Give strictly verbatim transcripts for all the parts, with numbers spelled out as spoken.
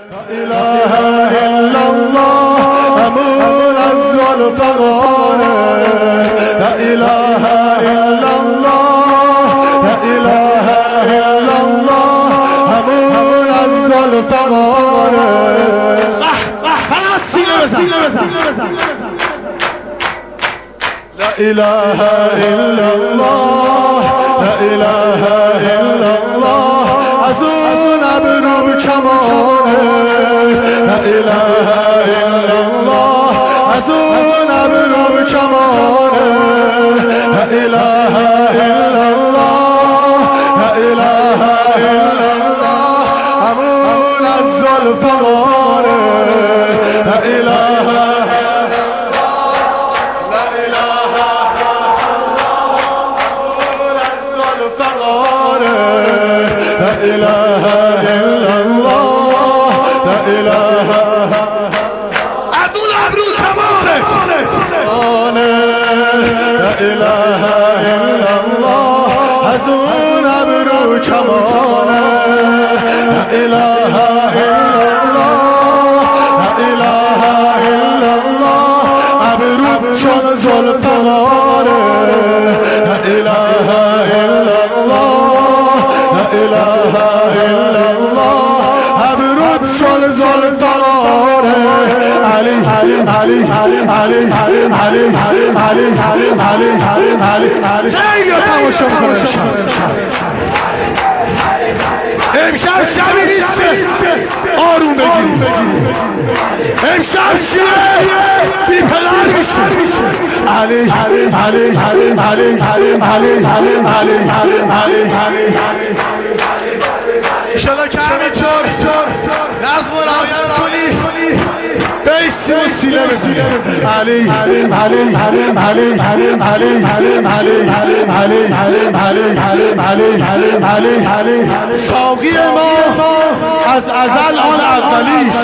اله الا الله همون از ذوالفقار لا اله الا الله لا اله الا الله همون از ذوالفقار فقط سینه بزن لا اله الا الله لا اله الا الله از اون ابرو کمانه لا اله الا الله از اون ابرو کمانه لا اله الا الله لا اله الا الله همون از ذوالفقاره لا اله لا اله الا الله لا اله از اون ابرو کمانه لا اله الا الله از اون ابرو کمانه لا اله الا الله لا اله الا الله ابرو چون ذوالفقاره لا اله الا الله لا اله الا الله ابرود شل ذوالفقاره علی علی علی علی علی علی علی علی علی علی خیلی تماشا میکنه امشب شبی نیست آروم بگیریم امشب شیه بی پدر میشه علی علی علی علی علی علی علی علی علی علی ایشالا که همینطور نظم و رعایت کنی بیستی و سیله بزنی علی علی علی علی علی علی علی علی علی علی علی ساقی ما از ازل آن اولیست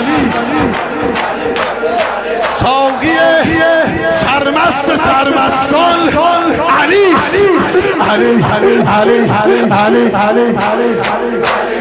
ساقی سرمست سرمستان علی علی علی علی علی علی علی